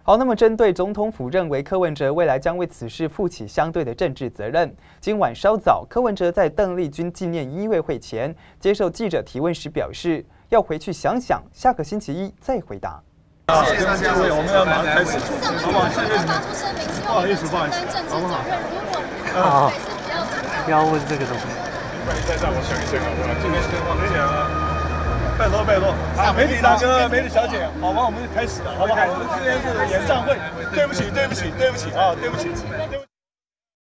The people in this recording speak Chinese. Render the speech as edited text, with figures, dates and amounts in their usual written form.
好，那么针对总统府认为柯文哲未来将为此事负起相对的政治责任，今晚稍早，柯文哲在邓丽君纪念音乐会前接受记者提问时表示，要回去想想，下个星期一再回答。 谢谢大家，我们要马上开始，好不好？谢谢你们。不好意思，好不好？ 好，不要问这个东西。 再让我想一想，好不好？今天先放这样。拜托拜托，啊，媒体大哥、媒体小姐，好吧，我们开始了，好不好？今天是演唱会，对不起啊，对不起。